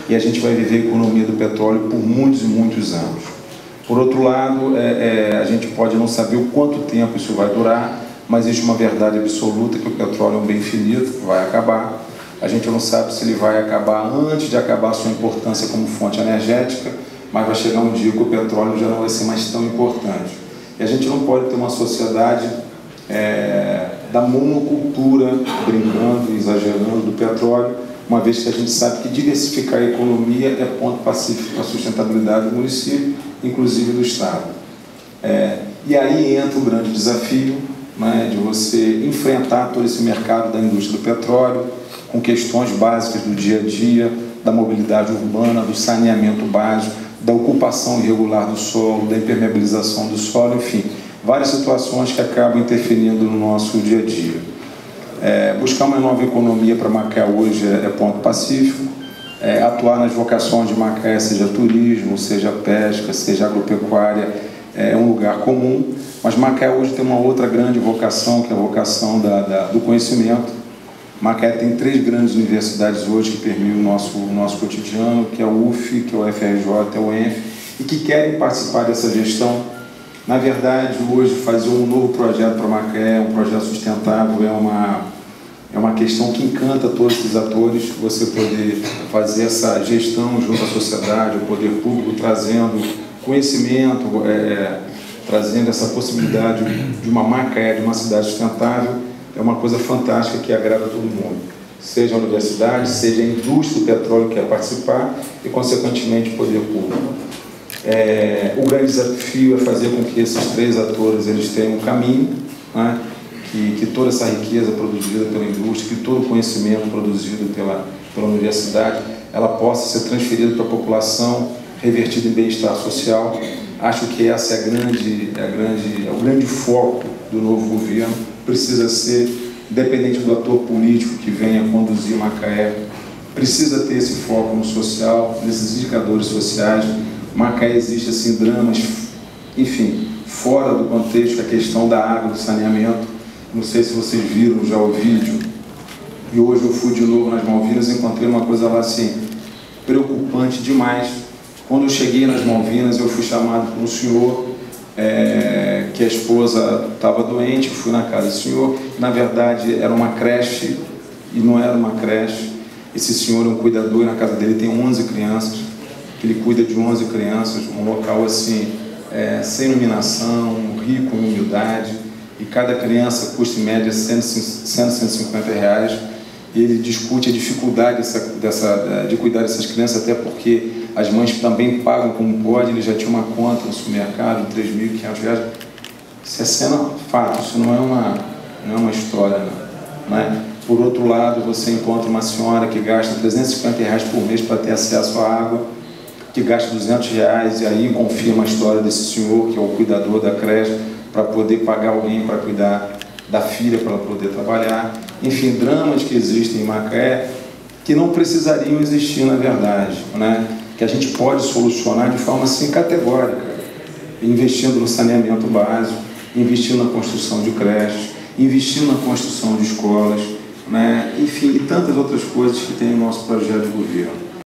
e a gente vai viver a economia do petróleo por muitos e muitos anos. Por outro lado, a gente pode não saber o quanto tempo isso vai durar, mas existe uma verdade absoluta que o petróleo é um bem finito, que vai acabar. A gente não sabe se ele vai acabar antes de acabar a sua importância como fonte energética, mas vai chegar um dia que o petróleo já não vai ser mais tão importante. E a gente não pode ter uma sociedade da monocultura, brincando e exagerando do petróleo, uma vez que a gente sabe que diversificar a economia é ponto pacífico para a sustentabilidade do município, inclusive do Estado. E aí entra o grande desafio, né, de você enfrentar todo esse mercado da indústria do petróleo, com questões básicas do dia a dia, da mobilidade urbana, do saneamento básico, da ocupação irregular do solo, da impermeabilização do solo, enfim, várias situações que acabam interferindo no nosso dia a dia. Buscar uma nova economia para Macaé hoje é ponto pacífico, atuar nas vocações de Macaé, seja turismo, seja pesca, seja agropecuária, é um lugar comum, mas Macaé hoje tem uma outra grande vocação, que é a vocação do conhecimento. Macaé tem 3 grandes universidades hoje que permeiam o nosso cotidiano, que é o UF, que é o FRJ, é o ENF, e que querem participar dessa gestão. Na verdade, hoje, fazer um novo projeto para Macaé, um projeto sustentável, é uma questão que encanta todos esses atores, você poder fazer essa gestão junto à sociedade, o poder público, trazendo conhecimento, trazendo essa possibilidade de uma Macaé, de uma cidade sustentável, é uma coisa fantástica que agrada a todo mundo. Seja a universidade, seja a indústria do petróleo que quer participar e, consequentemente, o poder público. O grande desafio é fazer com que esses 3 atores eles tenham um caminho, né? que toda essa riqueza produzida pela indústria, que todo o conhecimento produzido pela universidade, ela possa ser transferida para a população, revertida em bem-estar social. Acho que essa é o grande foco do novo governo. Precisa ser, independente do ator político que venha conduzir Macaé, precisa ter esse foco no social, nesses indicadores sociais. Macaé existe assim dramas, enfim, fora do contexto, a questão da água, do saneamento. Não sei se vocês viram já o vídeo, e hoje eu fui de novo nas Malvinas e encontrei uma coisa lá assim, preocupante demais. Quando eu cheguei nas Malvinas, eu fui chamado por um senhor, que a esposa estava doente, eu fui na casa do senhor, na verdade era uma creche, e não era uma creche. Esse senhor é um cuidador e na casa dele tem 11 crianças, que ele cuida de 11 crianças, um local assim, sem iluminação, rico em humildade, e cada criança custa em média 150 reais, e ele discute a dificuldade de cuidar dessas crianças, até porque as mães também pagam como pode. Ele já tinha uma conta no supermercado de R$3.500. Isso é cena fato, isso não é uma história, não é? Por outro lado, você encontra uma senhora que gasta R$350 por mês para ter acesso à água, que gasta R$200, e aí confirma a história desse senhor, que é o cuidador da creche, para poder pagar alguém para cuidar da filha, para ela poder trabalhar. Enfim, dramas que existem em Macaé que não precisariam existir, na verdade, né? Que a gente pode solucionar de forma assim categórica, investindo no saneamento básico, investindo na construção de creches, investindo na construção de escolas, né? Enfim, e tantas outras coisas que tem no nosso projeto de governo.